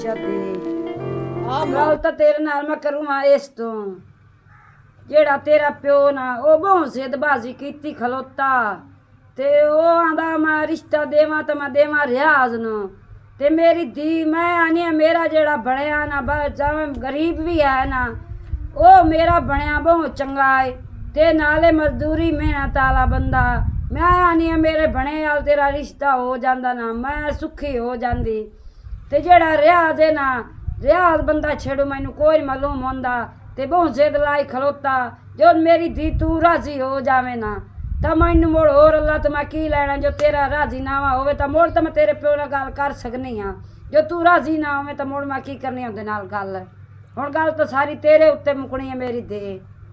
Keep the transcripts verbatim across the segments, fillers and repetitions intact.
बख्शा दे। गल तो तेरे नाल मैं करूँ इस तो जेड़ा तेरा प्यो ना ओ बहुत सिद्धबाजी कीती खलोता ते ओ आंदा मैं रिश्ता देवां तो मैं देवां रियाज न ते मेरी धी मैं आनी मेरा जेड़ा बनया ना चाहे गरीब भी है ना ओ मेरा बनया बहुत चंगा है ते नाले मजदूरी मेहनत आला बंदा मैं आनी मेरे बने वाल तेरा रिश्ता हो जांदा ना मैं सुखी हो जांदी ते जेड़ा रियाज है ना रियाज बंदा छेड़ो मैनू कोई मालूम होंदा ते बहुत जिद लाई खलोता जो मेरी धी तू राजी हो जावे ना तो मैनू मुड़ होर अल्लाह तो मैं की लैना जो तेरा राजी नावा होवे तो मुड़ तो मैं तेरे प्यो नाल गल कर सकनी हाँ जो तू राजी ना होवे तो मुड़ मैं की करनी उहदे नाल गल हुण गल तो सारी तेरे उत्ते मुकनी है मेरी दे।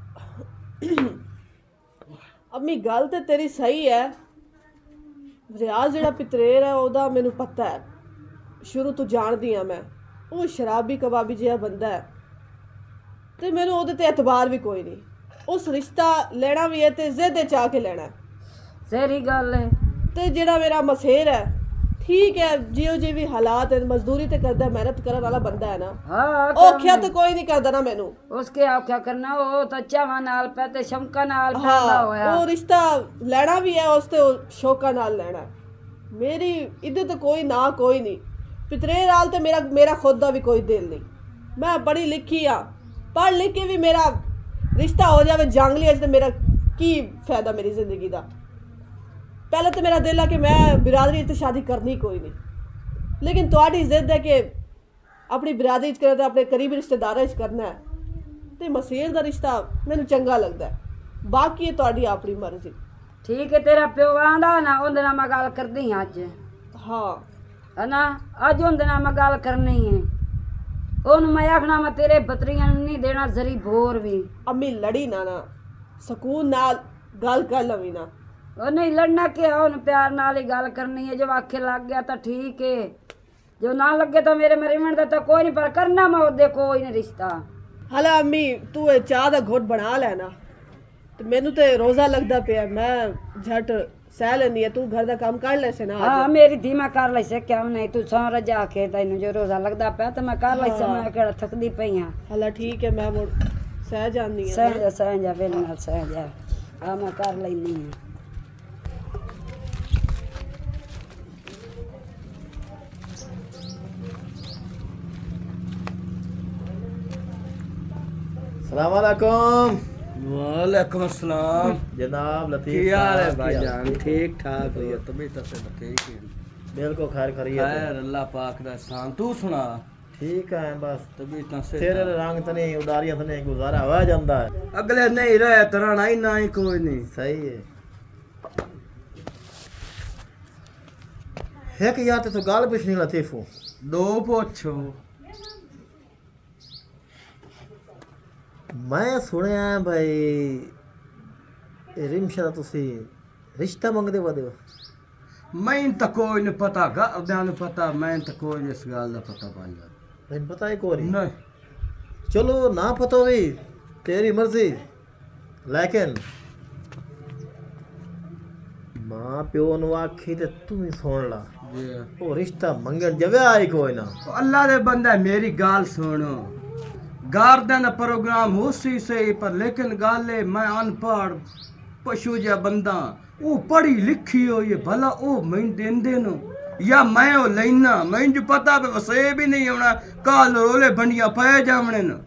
अम्मी गल तो तेरी सही है रियाज जेड़ा पितरेर है ओदा मैनू पता है शुरू तो जानदी हाँ मैं वो शराबी कबाबी जिहा बंदा है ते मैनू ओहदे ते एतबार भी कोई नहीं उस रिश्ता लेना भी है ते जिद च आके लेना है सही गल है ते जेड़ा मेरा मसेर है ठीक है जियो जी भी हालात है मजदूरी ते करदा मेहनत करन वाला बंदा है ना हाँ औख्या तो कोई नहीं करदा ना मैनू उसके औख्या करना वो तो चावा नाल पे ते शमका नाल पैदा हाँ होया वो रिश्ता लेना भी है उस ते शौका नाल लेना मेरी इधर तो कोई ना कोई नहीं पितरेर नाल ते मेरा मेरा खुद दा भी कोई दिल नहीं मैं पढ़ी लिखी हाँ पढ़ लिख के भी मेरा रिश्ता हो जाए जंगली तो मेरा की फायदा मेरी जिंदगी का पहले तो मेरा दिल है कि मैं बिरादरी से शादी करनी कोई नहीं लेकिन तुहाडी जिद है कि अपनी बिरादरी च करना अपने करीबी रिश्तेदारों च करना है तो मसीर का रिश्ता मैनू चंगा लगता है बाकी है तुहाडी अपनी मर्जी। ठीक है तेरा प्यो आंदा ना उहदे नाल मैं गल करदी हाँ अज हाँ है ना अज उहदे नाल मैं गल करनी है ओनू मैं आखना मैं तेरे बतरियां नहीं देना जरी बोर भी अम्मी लड़ी ना ना सकून नाल गल कर लवी ना ओ नहीं लड़ना क्या उन प्यार नाल ही गल करनी है जो आखे लग गया तो ठीक है जो ना लगे तो मेरे मरीमन दा तो कोई नहीं पर करना मैं ओदे कोई नहीं रिश्ता। हला अम्मी तू ए चाह दा घुट बना लेना तो मैनू तो रोज़ा लगदा पिया मैं झट सह लेनी है तू घर दा काम कर ले से ना हाँ मेरी धी मैं कर लै से क्या नहीं तू सौ रजा के तैनू जो रोज़ा लगदा पिया तो मैं कर लै से मैं केड़ा थकदी पई हां। हला ठीक है मैं मुड़ सह जानी है सह जा सह जा वेल नाल सह जा आ मैं कर लैनी है। अस्सलाम वालेकुम। वालेकुम अस्सलाम जनाब लतीफ क्या हाल है साहब, भाईजान? क्या ठीक ठाक हो तबीयत से ठीक है बिल्कुल खैर खैरियत है। खैर अल्लाह पाक दा एहसान तू सुना ठीक है बस तबीयत से तेरे रंग तने उदारियां तने गुजारा हो जाता है अगले नहीं रहे तरह नहीं ना ही कोई नहीं सही है। एक यार ते तो गाल पुछनी लतीफो दो पूछो मैं सुनिया भाई रिमशा दा तुसी रिश्ता मंगदे वदे हो मैं तो कोई नहीं पता गा पता मैं तो कोई नहीं इस गल का पता पाई मैंने पता है कोई नहीं चलो ना पता भी तेरी मर्जी लेकिन मां प्यो नु आखी ते तू ही सुन ला ओ रिश्ता मंगन जवे आई कोई ना अल्लाह दे बंदा मेरी गाल सुनो गार्डन का प्रोग्राम उसी से पर लेकिन गाले मैं अनपढ़ पशु जा बंदा वो पढ़ी लिखी हो ये भला ओ मैं देंदे नो या मैं ओ लेना मैं जो पता पे वसे भी नहीं होना काल रोले बंडिया पे जावने न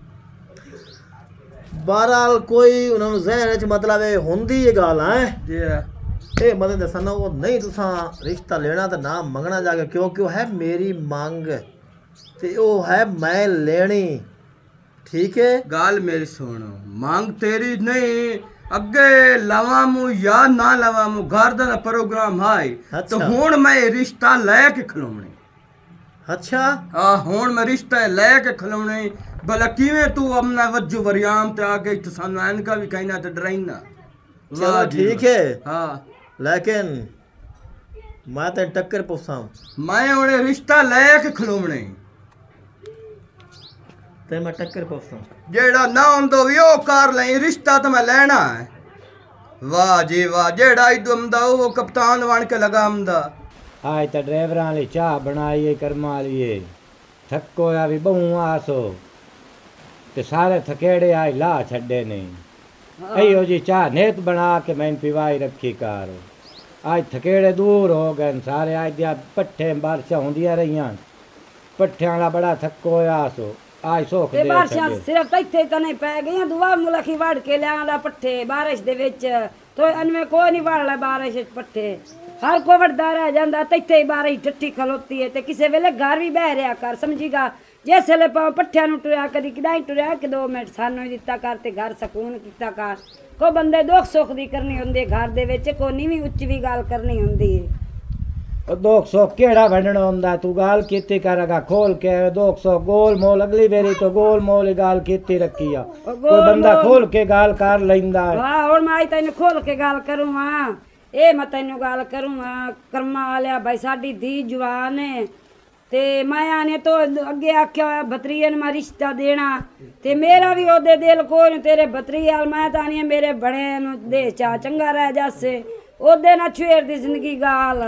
बहरहाल कोई उन्होंने जहन च मतलब है हुंदी ये गाल है जी ए मतलब दसना वो नहीं तुसा रिश्ता लेना तो ना मंगना जाके क्योंकि वो है मेरी मांग ते वो है मैं लेनी ठीक है। गाल मेरी सुनो मांग तेरी नहीं अगे लवामू या ना लवामू गार्डन का प्रोग्राम है अच्छा। तो हुन मैं रिश्ता लेके खलोने अच्छा हाँ हुन मैं रिश्ता लेके खलोने भला किवें तू अपना वज्जू वरियाम ते आ गई तो सानू इनका भी कहना तो डराइना चलो ठीक है हाँ लेकिन मैं ते टक्कर पुछां मैं उन्हें रिश्ता लेके खलोने ते मैं टक्कर पुछां जेड़ा ना होंदो भी ओ कर ले रिश्ता तो मैं लेना है वाह जी वाह जेड़ा इदमदा वो कप्तान बन के लगामदा आज तो ड्राइवरां वाली चाह बनाई है कर्मा वाली थको या भी बहु आसो ते सारे थकेड़े आई ला छड़े नहीं अयो जी चाह नेत बना के मैंने पिवाई रखी कार आज थकेड़े दूर हो गए सारे आज दिया पट्ठे बारिशां होंदियां रहियां पट्ठियां वाला बड़ा थको होया सो आज सोख ਤੇ दे ਬਾਰਿਸ਼ਾਂ छड़े ਸਿਰਫ ਇੱਥੇ ਤਾਂ ਨਹੀਂ ਪੈ ਗਈਆਂ ਦੁਆ ਮੁਲਕੀ ਵੜ ਕੇ ਲਿਆਂਦਾ ਪੱਠੇ ਬਾਰਿਸ਼ ਦੇ ਵਿੱਚ ਤੋ ਅਨਵੇਂ ਕੋਈ ਨਹੀਂ ਵੜ ਲੈ ਬਾਰਿਸ਼ ਵਿੱਚ ਪੱਠੇ ਹਰ ਕੋ ਵੜਦਾ ਰਹਿ ਜਾਂਦਾ ਤੇ ਇੱਥੇ ਹੀ ਬਾਰਿਸ਼ ਠੱਠੀ ਖਲੋਤੀ ਹੈ ਤੇ ਕਿਸੇ ਵੇਲੇ ਘਰ ਵੀ ਬਹਿ ਰਿਆ ਕਰ ਸਮਝੀਗਾ ਜਿਸ ਵੇਲੇ ਪ- ਪੱਠਿਆਂ ਨੂੰ ਟੁਰਿਆ ਕਦੀ ਕਿਦਾਂ ਟੁਰਿਆ ਕਿ ਦੋ ਮਿੰਟ ਸਾਨੂੰ ਹੀ ਦਿੱਤਾ ਕਰ ਤੇ ਘਰ ਸਕੂਨ ਕੀਤਾ ਕਰ ਕੋ ਬੰਦੇ ਦੁੱਖ ਸੁੱਖ ਦੀ ਕਰਨੀ ਹੁੰਦੀ ਹੈ ਘਰ ਦੇ ਵਿੱਚ ਕੋਈ ਨੀਵੀਂ ਉੱਚੀ ਵੀ ਗੱਲ ਕਰਨੀ ਹੁੰਦੀ ਹੈ दो सौ केड़ा वंडना होंदा तू गाल कीती करगा खोल के दो सौ गोल मोल अगली बेरी तो गोल मोल ही गाल कीती रखी आ कोई गोल बंदा मोल। खोल के गाल कर लैंदा है ਵਾਹ ਹੁਣ ਮੈਂ ਤੈਨੂੰ ਖੋਲ ਕੇ ਗੱਲ ਕਰੂੰ ਹਾਂ ਇਹ ਮੈਂ ਤੈਨੂੰ ਗੱਲ ਕਰੂੰ ਹਾਂ ਕਰਮਾ ਵਾਲਿਆ ਭਾਈ ਸਾਡੀ ਧੀ ਜਵਾਨ ਹੈ ਤੇ ਮੈਂ ਆਨੇ ਤੋਂ ਅੱਗੇ ਆਖਿਆ ਹੋਇਆ ਭਤਰੀਏ ਨੂੰ ਮੈਂ ਰਿਸ਼ਤਾ ਦੇਣਾ ਤੇ ਮੇਰਾ ਵੀ ਉਹਦੇ ਦਿਲ ਕੋਈ ਨੀ ਤੇਰੇ ਭਤਰੀ ਵਾਲ ਮੈਂ ਤਾਂ ਨਹੀਂ ਮੇਰੇ ਬੜੇ ਨੂੰ ਦੇ ਚਾ ਚੰਗਾ ਰਹਿ ਜਾਸੇ ਉਹਦੇ ਨਾਲ ਛੇੜ ਦੀ ਜ਼ਿੰਦਗੀ ਗਾਲ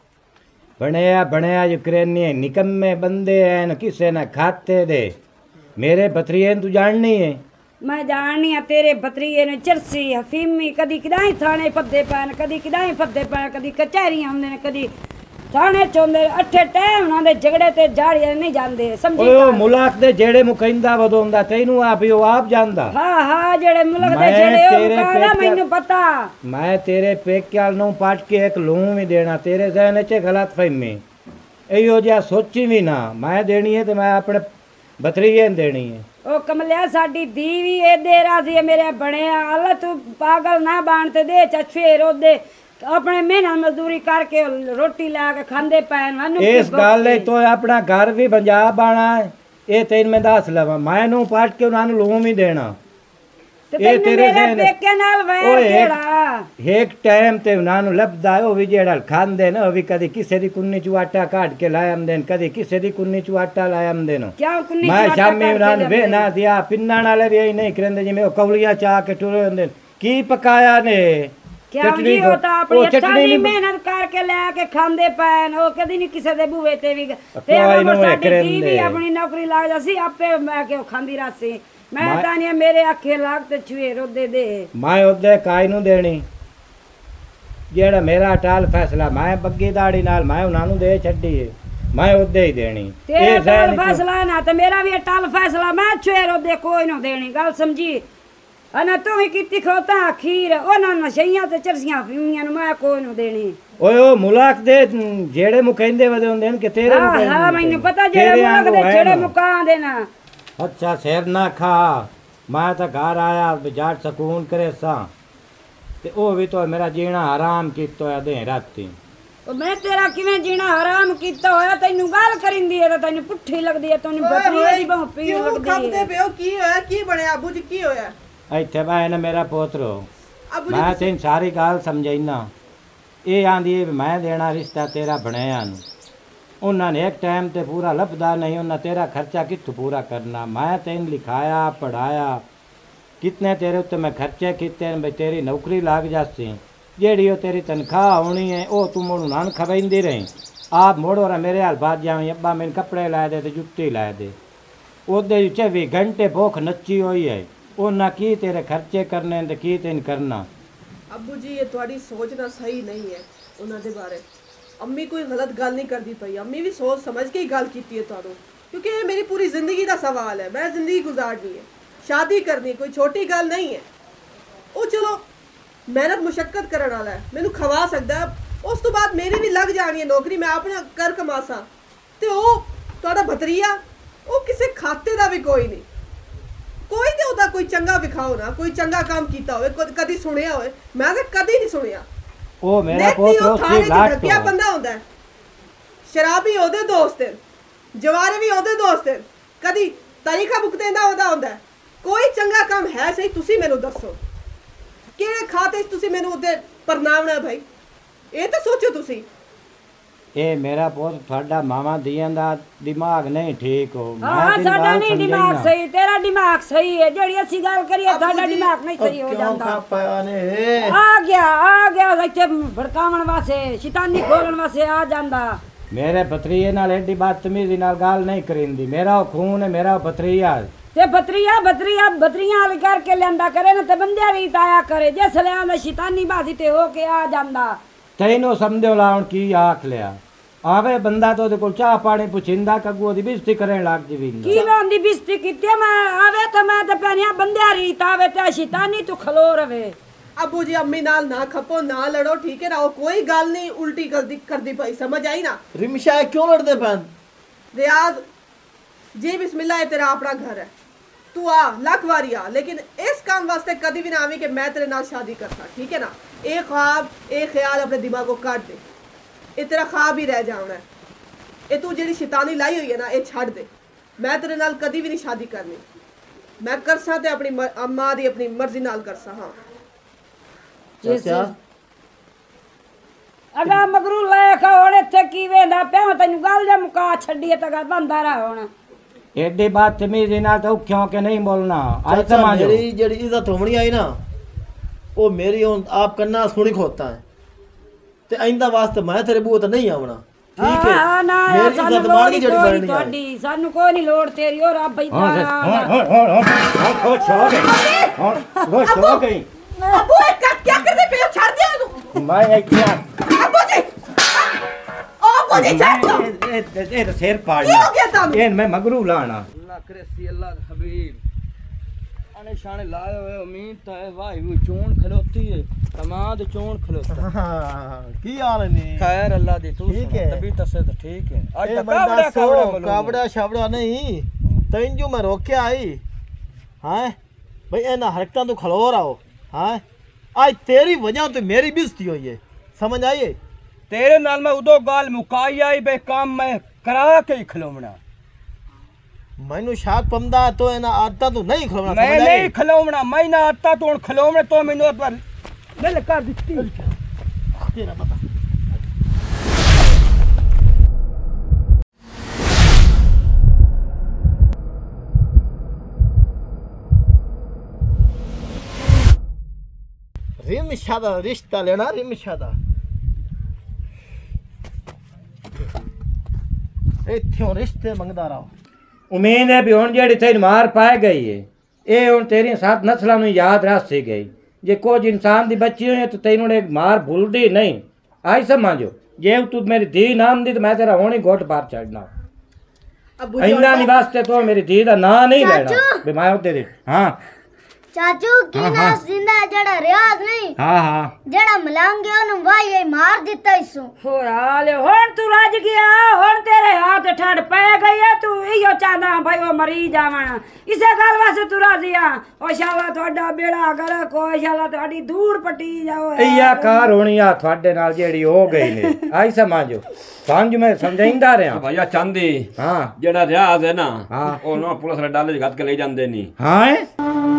ਬਣਿਆ ਬਣਿਆ यूक्रेनी निकम्मे बंदे हैं न किसे न खाते दे मेरे भतरिये तू जाननी है ਮੈਂ ਜਾਣਨੀ ਆ ਤੇਰੇ ਭਤਰੀਏ ਨੂੰ ਚਰਸੀ ਹਫੀਮੀ ਕਦੀ ਕਿਦਾਂ ਥਾਣੇ ਫੱਦੇ ਪੈਣ ਕਦੀ ਕਿਦਾਂ ਫੱਦੇ ਪੈਣ ਕਦੀ ਕਚਹਿਰੀਆਂ ਹੁੰਦੇ ਨੇ ਕਦੀ ਥਾਣੇ ਚੋਂਦੇ ਅੱਠੇ ਟਾਈਮ ਉਹਨਾਂ ਦੇ ਝਗੜੇ ਤੇ ਜਾੜੀਆਂ ਨਹੀਂ ਜਾਂਦੇ ਸਮਝੀ ओए ਗੱਲ? मुलाक दे जेड़े मुकैंदा वदोंदा तैनू आप यो आप जानदा ਹਾਂ ਹਾਂ ਜਿਹੜੇ ਮੁਲਕ ਦੇ ਮੈਂ ਜਿਹੜੇ ਉਹ ਤੇਰੇ ਕਹਿੰਦਾ ਪੇਕੇ- ਮੈਨੂੰ ਪਤਾ मैं तेरे पेक्याल नू पाट के एक लूं भी देना तेरे जहन च गलत फहमी इहो जिहा सोची भी ना मैं देनी है तो मैं अपने भतरीये नू देनी है ਉਹ ਕਮਲਿਆ ਸਾਡੀ ਧੀ ਵੀ ਇਹਦੇ ਰਾਜ਼ੀ ਮੇਰੇ ਬਣਿਆ ਅੱਲਾ ਤੂੰ ਪਾਗਲ ਨਾ ਬਣ ਤੇ ਦੇ ਚਛੇਰ ਉਹਦੇ ਆਪਣੇ ਮਿਹਨਤ ਮਜ਼ਦੂਰੀ ਕਰਕੇ ਰੋਟੀ ਲਾ ਕੇ ਖਾਂਦੇ ਪੈਣ ਮੈਨੂੰ ਕੀ इस गल ਭੁੱਖ तो अपना घर भी पंजाब आना है ये तेन मैं दस लवा मैं नू पाट के उन्होंने लूं भी देना ਤੇ ਇਹ ਤੈਨੂੰ ਤੇਰੇ ਮੇਰੇ ਜ਼ਹਿਨ- ਪੇਕੇ ਨਾਲ ਵੈਰ ਓਏ ਇੱਕ- ਕਿਹੜਾ एक टाइम ते उन्होंने लभदा है वो भी जेड़ा खांदे न वो भी कदी किसे दी कुन्नी चू आटा काट के लाए आंदे न कदी किसे दी कुन्नी चू आटा लाए आंदे न ਕਿਉਂ ਕੁੰਨੀ मैं ਚੁਆਟਾ शामी ਕਰਕੇ उन्होंने वे ਲਿਆਉਂਦੇ? ना दिया पिन्ना नाले भी यही नहीं करेंदे जिवें वो कौलियां चाह के टुरे होंदे न। की पकाया ने ਕਿਉਂ चटनी ਜੀ को- ਉਹ ਤਾਂ वो ਆਪਣੀ चटनी ਅੱਛਾ नहीं ਮਿਹਨਤ ਕਰਕੇ ਲੈ ਕੇ ਖਾਂਦੇ ਪੈਣ ਉਹ ਕਦੀ ਨਹੀਂ ਕਿਸੇ ਦੇ ਬੂਹੇ ਤੇ ਵੀ ਗ- ਤੇ ਕੋਈ ਅਗਰ ਨੂੰ ਇਹ ਸਾਡੀ ਧੀ ਕਰਿੰਦੇ। ਵੀ ਆਪਣੀ ਨੌਕਰੀ ਲੱਗ ਜਾਸੀ ਆਪੇ ਮੈਂ ਕਿ ਖਾਂਦੀ ਰਾਸੀ ਮੈਂ ਮੈਂ- ਤਾਂ ਨਹੀਂ ਮੇਰੇ ਅੱਖੇ ਲੱਗ ਤੇ ਛੁਏ ਰੋਦੇ ਦੇ मैं ओदे काई नू देनी जेड़ा मेरा टाल फैसला मैं बग्गी दाड़ी नाल मैं उन्होंने दे छड्डी है मैं ओदे ही देनी ਤੇਰਾ ਇਹ ਟਲ ਜ਼ਹਿਨ चों- ਫੈਸਲਾ ਨਾ ਤੇ ਮੇਰਾ ਵੀ ਟਲ ਫੈਸਲਾ ਮੈਂ ਛੁਏ ਰੋਦੇ ਕੋਈ ਨਾ ਦੇਣੀ ਗੱਲ ਸਮਝੀ ਅਨਾ ਤੂੰ ਹੀ ਕੀਤੀ ਖੋਤਾ ਅਖੀਰ ਉਹਨਾਂ ਨਸ਼ਈਆਂ ਤੇ ਚਰਸੀਆਂ ਫੀਮੀਆਂ ਨੂੰ ਮੈਂ ਕੋਈ ਨਾ ਦੇਣੀ ओए ओ मुलाक दे जेड़े मुकैंदे वदे हुंदे न कि तेरे ਹਾਂ मुकैंदे ਹਾਂ हुंदे ਮੈਨੂੰ न। ਪਤਾ तेरे ਜਿਹੜੇ ਮੁਲਕ आंगू ਦੇ है ਜਿਹੜੇ न। ਮੁਕਾਂ ਦੇ ਨਾ अच्छा सिर ना खा मैं तो घर आया बिजाट सकून करे सा ते ओ भी तो मेरा जीना हराम कीतो है दे राती ਉਹ ਮੈਂ ਤੇਰਾ ਕਿਵੇਂ ਜੀਣਾ ਹਰਾਮ ਕੀਤਾ ਹੋਇਆ ਤੈਨੂੰ ਗੱਲ ਕਰਿੰਦੀ ਹੈ ਤਾਂ ਤੈਨੂੰ ਪੁੱਠੀ ਲੱਗਦੀ ਹੈ ਤੈਨੂੰ ਬਤਰੀ ਦੀ ਬਹੁ ਪੀ ਕਿਉਂ ਲੱਗਦੀ ਖਪਦੇ ਹੈ ਪਿਓ ਕੀ ਹੋਇਆ ਕੀ ਬਣਿਆ ਆਬੂ ਜੀ ਕੀ ਹੋਇਆ ਇੱਥੇ ਬੈ ਨਾ ਮੇਰਾ ਪੋਤਰੋ ਆਬੂ ਮੈਂ ਜੀ ਤੈਨੂੰ ਸਾਰੀ ਗੱਲ ਸਮਝਾਈਨਾ ਇਹ ਆਂਦੀ ਹੈ ਮੈਂ ਦੇਣਾ ਰਿਸ਼ਤਾ ਤੇਰਾ ਬਣਿਆ ਨੂੰ ਉਹਨਾਂ ਨੇ ਇੱਕ ਟਾਈਮ ਤੇ ਪੂਰਾ ਲੱਭਦਾ ਨਹੀਂ ਉਹਨਾਂ ਤੇਰਾ ਖਰਚਾ ਕਿੱਥੋਂ ਪੂਰਾ ਕਰਨਾ ਮੈਂ ਤੈਨੂੰ ਲਿਖਾਇਆ ਪੜਾਇਆ ਕਿਤਨੇ ਤੇਰੇ ਉੱਤੇ ਮੈਂ ਖਰਚੇ ਕੀਤੇ ਨੇ ਬਈ ਤੇਰੀ ਨੌਕਰੀ ਲੱਗ ਜਾਸੀ ਜਿਹੜੀ ਉਹ ਤੇਰੀ ਤਨਖਾਹ ਆਉਣੀ ਹੈ ਉਹ ਤੂੰ ਮੋੜੂ ਨਾਨ ਖਵਾਈਂਦੀ ਰਹੀ ਆਪ ਮੋੜੋ ਰਾ ਮੇਰੇ ਹਾਲ ਬਾਤ ਜਾਵੇਂ ਅੱਬਾ ਮੈਨੂੰ ਕੱਪੜੇ ਲੈ ਦੇ ਤੇ ਜੁੱਤੀ ਲੈ ਦੇ ਉਹਦੇ ਚੌਵੀ ਘੰਟੇ ਭੁੱਖ ਨੱਚੀ ਹੋਈ ਹੈ ਉਹਨਾਂ ਕੀ ਤੇਰੇ ਖਰਚੇ ਕਰਨੇ ਤੇ ਕੀ ਤੈਨੂੰ ਕਰਨਾ ਅੱਬੂ ਜੀ ਇਹ ਤੁਹਾਡੀ ਸੋਚਣਾ ਸਹੀ ਨਹੀਂ ਹੈ ਉਹਨਾਂ ਦੇ ਬਾਰੇ ਅੰਮੀ ਕੋਈ ਗਲਤ ਗੱਲ ਨਹੀਂ ਕਰਦੀ ਪਈ ਅੰਮੀ ਵੀ ਸੋਚ ਸਮਝ ਕੇ ਹੀ ਗੱਲ ਕੀਤੀ ਹੈ ਤੁਹਾਨੂੰ ਕਿਉਂਕਿ ਇਹ ਮੇਰੀ ਪੂਰੀ ਜ਼ਿੰਦਗੀ ਦਾ ਸਵਾਲ ਹੈ ਮੈਂ ਜ਼ਿੰਦਗੀ ਗੁਜ਼ਾਰਨੀ ਹੈ ਸ਼ਾਦੀ ਕਰਨੀ ਕੋਈ ਛੋਟੀ ਗੱਲ ਨਹੀਂ ਹੈ ਉਹ ਚਲੋ ਮਿਹਨਤ ਮੁਸ਼ੱਕਤ ਕਰਨ ਵਾਲਾ ਹੈ ਮੈਨੂੰ ਖਵਾ ਸਕਦਾ ਹੈ। ਉਸ ਤੋਂ ਬਾਅਦ ਮੇਰੀ ਵੀ ਲੱਗ ਜਾਣੀ ਹੈ ਨੌਕਰੀ ਮੈਂ ਆਪਣਾ ਕਰ ਕਮਾਸਾਂ ਤੇ ਉਹ ਤੁਹਾਡਾ ਭਤਰੀਆ ਉਹ ਕਿਸੇ ਖਾਤੇ ਦਾ ਵੀ ਕੋਈ ਨਹੀਂ ਕੋਈ ਤੇ ਉਹਦਾ ਕੋਈ ਚੰਗਾ ਵਿਖਾਓ ਨਾ ਕੋਈ ਚੰਗਾ ਕੰਮ ਕੀਤਾ ਹੋਵੇ ਕਦ- ਕਦੀ ਸੁਣਿਆ ਹੋਵੇ ਮੈਂ ਤਾਂ ਕਦੀ ਨਹੀਂ ਸੁਣਿਆ ਉਹ ਮੇਰਾ ਨੇਤੀ ਪੋਤਰੋ ਉਹ ਥਾਣੇ ਸੀ ਚ ਲਾਟ ਢੱਕਿਆ ਬੰਦਾ ਹੁੰਦਾ ਹੈ ਸ਼ਰਾਬੀ ਉਹਦੇ ਦੋਸਤ ਹੈ ਜਵਾਰੇ ਵੀ ਉਹਦੇ ਦੋਸਤ ਹੈ ਕਦੀ ਤਰੀਕਾ ਭੁਗਤਣ ਦਾ ਉਹਦਾ ਹੁੰਦਾ ਹੈ। ਕੋਈ ਚੰਗਾ ਕੰਮ ਹੈ ਸਹੀ ਤੁਸੀਂ ਮੈਨੂੰ ਦੱਸੋ ਕਿਹੜੇ ਖਾਤੇ 'ਚ ਤੁਸੀਂ ਮੈਨੂੰ ਉਹਦੇ ਪਰਨਾਵਣਾ ਭਾਈ ਇਹ ਤਾਂ ਸੋਚੋ ਤੁਸੀਂ ਇਹ ਮੇਰਾ ਪੁੱਤ ਤੁਹਾਡਾ ਮਾਵਾ ਦੀਆਂ ਦਾ ਦਿਮਾਗ ਨਹੀਂ ਠੀਕ ਹੋ ਹਾਂ ਤੈਨੂੰ ਸਾਡਾ ਗੱਲ ਨਹੀਂ ਦਿਮਾਗ ਸਮਝਾਈਨਾ। ਸਹੀ ਤੇਰਾ ਦਿਮਾਗ ਸਹੀ ਹੈ ਜਿਹੜੀ ਅਸੀਂ ਗੱਲ ਕਰੀਏ ਅੱਬੂ ਸਾਡਾ ਜੀ, ਦਿਮਾਗ ਨਹੀਂ ਸਹੀ ਹੋ ਕਿਉਂ ਜਾਂਦਾ ਖਾ ਪਿਆ ਨੇ ਆ ਗਿਆ ਆ ਗਿਆ ਇੱਥੇ ਭੜਕਾਉਣ ਵਾਸਤੇ ਸ਼ੈਤਾਨੀ ਖੋਲਣ ਵਾਸਤੇ ਆ ਜਾਂਦਾ मेरे भतरीए नाल एडी बदतमीजी नाल गाल नहीं करिंदी। मेरा खून है, मेरा भतरीया ते बतरिया बतरिया बतरिया वाली करके लियांदा करे ना ते बंदे रीत आया करे। जिस लिया शैतानी बाजी ते हो के आ जांदा। तैनू समझो लाउन की आख लिया आवे बंदा तो को चाह पानी पुछिंदा कगू दी बेइज्जती करन लग जवींदा। की लोंदी बेइज्जती कीती मैं आवे तो मैं ते पहनिया बंदे रीत आवे ते शैतानी तू खलो रवे। अबू जी अम्मी नाल ना खपो ना लड़ो, ठीक है ना। वो कोई गल नहीं उल्टी कर दी कर दी पाई, समझ आई ना। रिमशा क्यों लड़ते पैन? रियाज जी बिस्मिल्लाह, तेरा अपना घर है, तू आ लख वारी आ, लेकिन इस काम वास्ते कभी भी ना आवी कि मैं तेरे नाल शादी करता, ठीक है ना। एक ख्वाब एक ख्याल अपने दिमाग को काट दे, ये तेरा ख्वाब ही रह जाना है। ये तू जेड़ी शैतानी लाई हुई है ना, ये छड़ दे। मैं तेरे नाल कभी भी नहीं शादी करनी। मैं करसा ते अपनी अम्मा दी अपनी मर्जी नाल करसा। हाँ चाचा अगा मगरू ले खाण इत्थे की वेंदा पिया तैनू गल जे मुका छड्डी ते गल बंदा रह हुण। एडी बदतमीजी नाल तो क्यों के नहीं बोलना। आज चाचा समझो मेरी जेड़ी इज्जत होनी आई ना, वो मेरी हुन आप कन्ना सुनी खोता है ते आइंदा वास्ते मैं तेरे बूहे ते नहीं आवना, ठीक है। हाँ ना मेरी सानू इज्जत लोड़ मारनी ही जेड़ी कोई बननी है। तुहाडी, सानू कोई नहीं लोड़ तेरी। और आप भाई हां हां हां हां खुश हो गई, हां खुश हो गई। अबू क्या क्या करदे पे? छड़ दिया तू। मैं इत्थे अबू जी ओ अबू जी छड़ दो। ए ए तो सिर पाड़ की हो गया तुम? ए मैं मगरू लाना अल्लाह करे सी अल्लाह दा हबीब आने शाने लाए हुए उम्मीद तो है वाही वो चोन खलोती है तमाद चोन खलोता। हाँ, की हाल है नी? खैर अल्लाह दी तू ठीक सुना, है। तभी तसे तो ठीक है। आज ए तक बंदा कावड़ा सो, कावड़ा बोलो कावड़ा शावड़ा नहीं तैनजू मैं रोक के आई। हाँ भाई एना हरकतां तो खलो रहो। हाँ आज तेरी वजह तो मेरी बेइज्जती हुई है, समझ आई है? तेरे नाल मैं उदो गाल मुकाई आई बे काम मैं करा के ही खलोवना। मैनू शाक पमदा तो एना आदता तो नहीं खलोना, मैं समझ आई? नहीं खलोवना, मैं ना आता तो हुण खलोवने तो मैनू एक बार ले कर दित्ती। तेरा पता रिमशा दा रिश्ता लेना, रिमशा दा इत्थों रिश्ते मंगदा रहो। उम्मीद है भी हुण जेड़ी तेरी मार पाए गई है ये हुण तेरी सात नस्लों में याद रख गई। जे कुछ इंसान दी बच्ची हुई है तो तेनू एक मार भूलदी नहीं। आई समझो जे तू मेरी धी नाम दी तो मैं तेरा होनी घोट बार चढ़ना। अबू इंदा नहीं वास्ते तो मेरी धी दा ना नहीं लेना भी मैं तेरे। हाँ चाचू की नास जिंदा जड़ा रियाज नहीं हाँ हाँ जड़ा मलांगे ओनु वाई वाई मार दिता इसो। हो हाल हुण तू रज गया, हुण तेरे हाथ ठंड पै गई है। तू इयो चाहदा भाई वो मरी जावण, इसे गल वास्ते तू राजी आ। ओ शाला ਤੁਹਾਡਾ बेड़ा गर्क हो, शाला ਤੁਹਾਡੀ धूड़ पट्टी जाओ। इया कार होनी आ ਤੁਹਾਡੇ ਨਾਲ ਜਿਹੜੀ ਹੋ ਗਈ ਨੇ। आई समझो समझ मैं समझाइंदा रहा भैया चांदी हाँ जेड़ा रियाज है ना हाँ ਉਹ ਨਾ ਪੁਲਿਸ ਨੇ ਡਾਲੇ ਜਗਤ ਕੇ ਲੈ ਜਾਂਦੇ ਨਹੀਂ। हाँ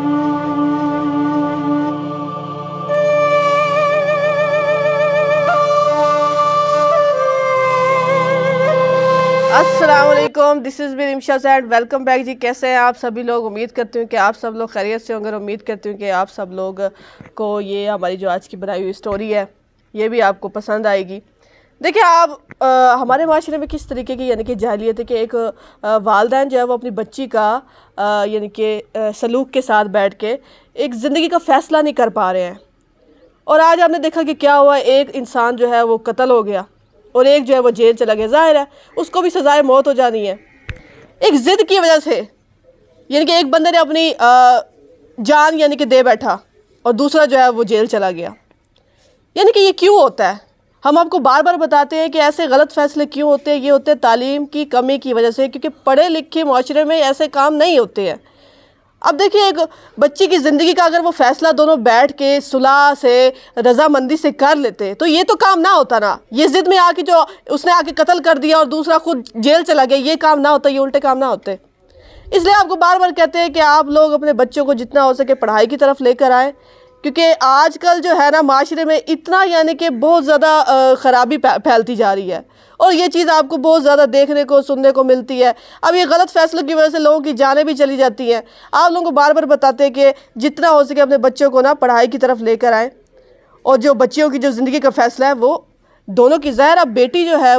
अस्सलाम वालेकुम, this is me Rimsha Syed, welcome back जी। कैसे हैं आप सभी लोग? उम्मीद करती हूँ कि आप सब लोग खैरियत से होंगे। उम्मीद करती हूँ कि आप सब लोग को ये हमारी जो आज की बनाई हुई स्टोरी है ये भी आपको पसंद आएगी। देखिए आप आ, हमारे माशरे में किस तरीके की यानी कि जाहिलियत है कि एक वालिदैन जो है वो अपनी बच्ची का यानी कि सलूक के साथ बैठ के एक ज़िंदगी का फ़ैसला नहीं कर पा रहे हैं। और आज आपने देखा कि क्या हुआ, एक इंसान जो है वो कत्ल हो गया और एक जो है वो जेल चला गया। ज़ाहिर है उसको भी सज़ाए मौत हो जानी है एक ज़िद की वजह से। यानी कि एक बंदे ने अपनी आ, जान यानी कि दे बैठा और दूसरा जो है वो जेल चला गया। यानी कि ये क्यों होता है? हम आपको बार बार बताते हैं कि ऐसे गलत फ़ैसले क्यों होते हैं। ये होते हैं तालीम की कमी की वजह से, क्योंकि पढ़े लिखे माशरे में ऐसे काम नहीं होते हैं। अब देखिए एक बच्ची की ज़िंदगी का अगर वो फ़ैसला दोनों बैठ के सुलह से रज़ामंदी से कर लेते तो ये तो काम ना होता ना। ये ज़िद में आके जो उसने आके कत्ल कर दिया और दूसरा खुद जेल चला गया, ये काम ना होता, ये उल्टे काम ना होते। इसलिए आपको बार बार कहते हैं कि आप लोग अपने बच्चों को जितना हो सके पढ़ाई की तरफ लेकर आएँ, क्योंकि आजकल जो है ना माशरे में इतना यानी कि बहुत ज़्यादा ख़राबी फैलती जा रही है और ये चीज़ आपको बहुत ज़्यादा देखने को सुनने को मिलती है। अब ये गलत फ़ैसलों की वजह से लोगों की जानें भी चली जाती हैं। आप लोगों को बार बार बताते हैं कि जितना हो सके अपने बच्चों को ना पढ़ाई की तरफ लेकर आएँ और जो बच्चियों की जो ज़िंदगी का फ़ैसला है वो दोनों की। ज़ाहिर अब बेटी जो है वो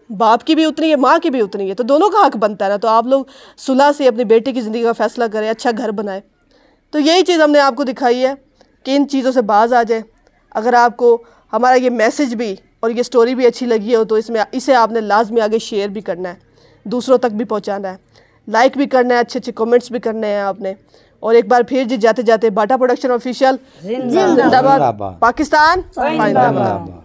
बाप की भी उतनी है, माँ की भी उतनी है, तो दोनों का हक बनता है ना। तो आप लोग सुलह से अपनी बेटी की ज़िंदगी का फैसला करें, अच्छा घर बनाए। तो यही चीज़ हमने आपको दिखाई है कि इन चीज़ों से बाज आ जाए। अगर आपको हमारा ये मैसेज भी और ये स्टोरी भी अच्छी लगी हो तो इसमें इसे आपने लाजमी आगे शेयर भी करना है, दूसरों तक भी पहुंचाना है, लाइक भी करना है, अच्छे अच्छे कमेंट्स भी करने हैं आपने। और एक बार फिर जी जाते जाते बाटा प्रोडक्शन ऑफिशियल जिंदाबाद, पाकिस्तान जिंदाबाद।